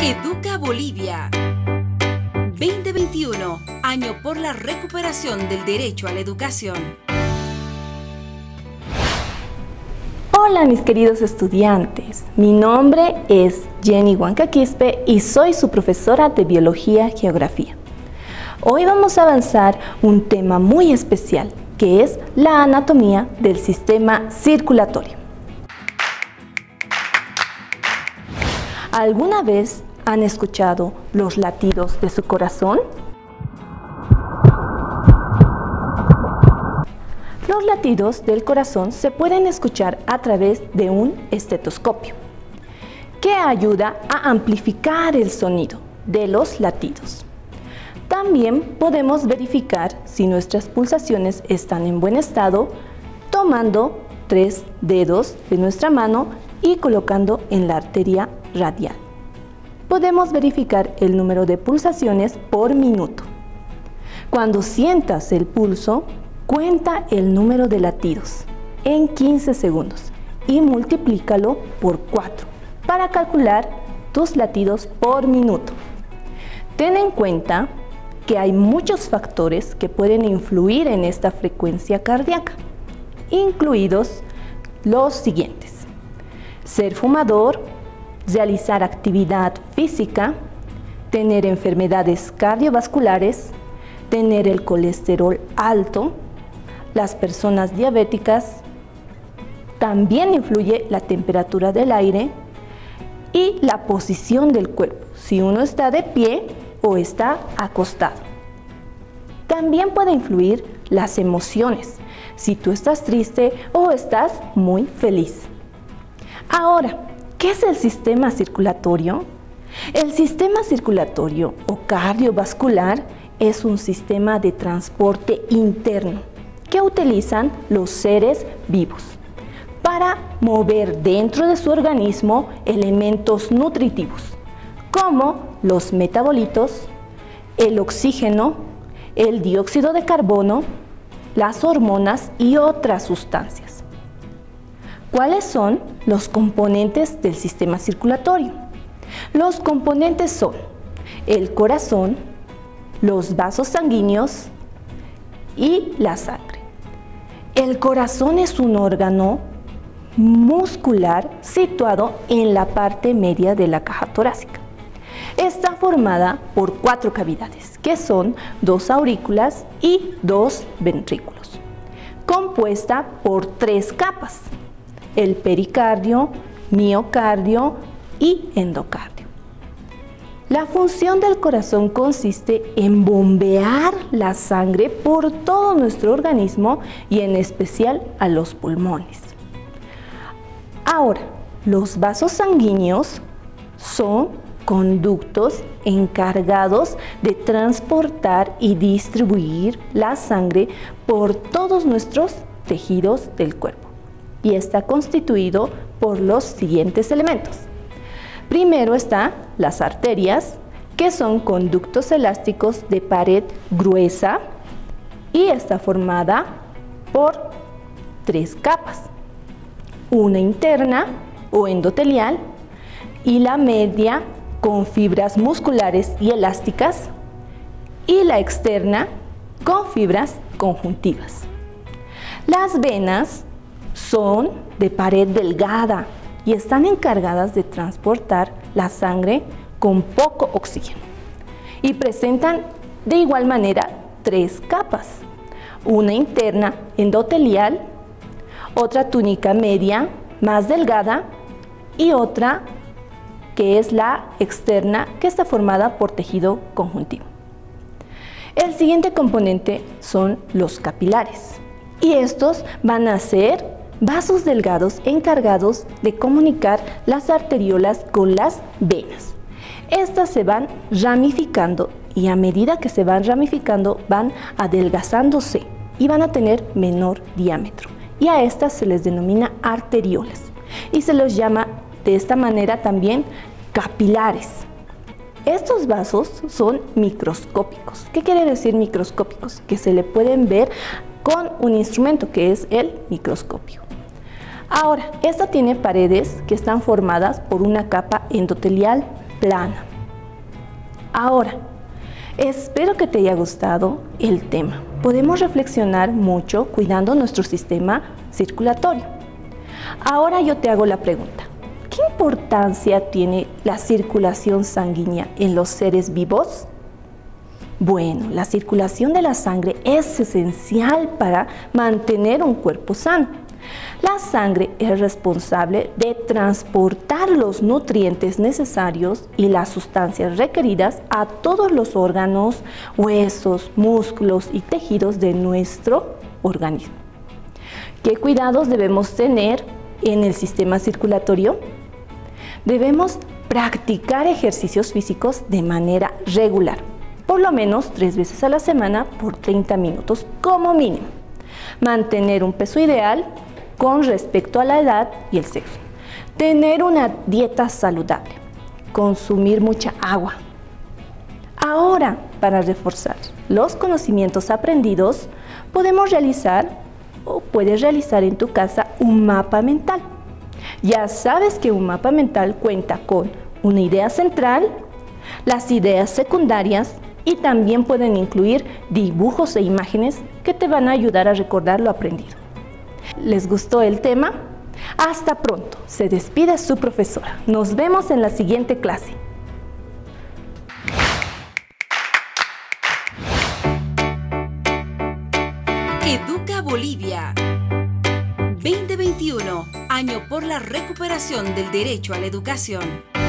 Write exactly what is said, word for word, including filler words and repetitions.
Educa Bolivia. veinte veintiuno, año por la recuperación del derecho a la educación. Hola mis queridos estudiantes, mi nombre es Jenny Huanca Quispe y soy su profesora de Biología y Geografía. Hoy vamos a avanzar un tema muy especial, que es la anatomía del sistema circulatorio. ¿Alguna vez han escuchado los latidos de su corazón? Los latidos del corazón se pueden escuchar a través de un estetoscopio, que ayuda a amplificar el sonido de los latidos. También podemos verificar si nuestras pulsaciones están en buen estado tomando tres dedos de nuestra mano y colocando en la arteria radial. Podemos verificar el número de pulsaciones por minuto. Cuando sientas el pulso, cuenta el número de latidos en quince segundos y multiplícalo por cuatro para calcular tus latidos por minuto. Ten en cuenta que hay muchos factores que pueden influir en esta frecuencia cardíaca, incluidos los siguientes: ser fumador, realizar actividad física, tener enfermedades cardiovasculares, tener el colesterol alto, las personas diabéticas. También influye la temperatura del aire y la posición del cuerpo, si uno está de pie o está acostado. También puede influir las emociones, si tú estás triste o estás muy feliz. Ahora, ¿qué es el sistema circulatorio? El sistema circulatorio o cardiovascular es un sistema de transporte interno que utilizan los seres vivos para mover dentro de su organismo elementos nutritivos como los metabolitos, el oxígeno, el dióxido de carbono, las hormonas y otras sustancias. ¿Cuáles son los componentes del sistema circulatorio? Los componentes son el corazón, los vasos sanguíneos y la sangre. El corazón es un órgano muscular situado en la parte media de la caja torácica. Está formada por cuatro cavidades, que son dos aurículas y dos ventrículos, compuesta por tres capas: el pericardio, miocardio y endocardio. La función del corazón consiste en bombear la sangre por todo nuestro organismo y en especial a los pulmones. Ahora, los vasos sanguíneos son conductos encargados de transportar y distribuir la sangre por todos nuestros tejidos del cuerpo y está constituido por los siguientes elementos. Primero están las arterias, que son conductos elásticos de pared gruesa y está formada por tres capas: una interna o endotelial y la media con fibras musculares y elásticas y la externa con fibras conjuntivas. Las venas son de pared delgada y están encargadas de transportar la sangre con poco oxígeno y presentan de igual manera tres capas: una interna endotelial, otra túnica media más delgada y otra que es la externa, que está formada por tejido conjuntivo. El siguiente componente son los capilares y estos van a ser vasos delgados encargados de comunicar las arteriolas con las venas. Estas se van ramificando y a medida que se van ramificando van adelgazándose y van a tener menor diámetro, y a estas se les denomina arteriolas y se los llama de esta manera también capilares. Estos vasos son microscópicos. ¿Qué quiere decir microscópicos? Que se le pueden ver con un instrumento que es el microscopio. Ahora, esta tiene paredes que están formadas por una capa endotelial plana Ahora, espero que te haya gustado el tema. Podemos reflexionar mucho cuidando nuestro sistema circulatorio. Ahora yo te hago la pregunta. ¿Qué importancia tiene la circulación sanguínea en los seres vivos? Bueno, la circulación de la sangre es esencial para mantener un cuerpo sano. La sangre es responsable de transportar los nutrientes necesarios y las sustancias requeridas a todos los órganos, huesos, músculos y tejidos de nuestro organismo. ¿Qué cuidados debemos tener en el sistema circulatorio? Debemos practicar ejercicios físicos de manera regular, por lo menos tres veces a la semana por treinta minutos como mínimo. Mantener un peso ideal con respecto a la edad y el sexo. Tener una dieta saludable. Consumir mucha agua. Ahora, para reforzar los conocimientos aprendidos, podemos realizar o puedes realizar en tu casa un mapa mental. Ya sabes que un mapa mental cuenta con una idea central, las ideas secundarias y también pueden incluir dibujos e imágenes que te van a ayudar a recordar lo aprendido. ¿Les gustó el tema? Hasta pronto. Se despide su profesora. Nos vemos en la siguiente clase. Educa Bolivia. veinte veintiuno, año por la recuperación del derecho a la educación.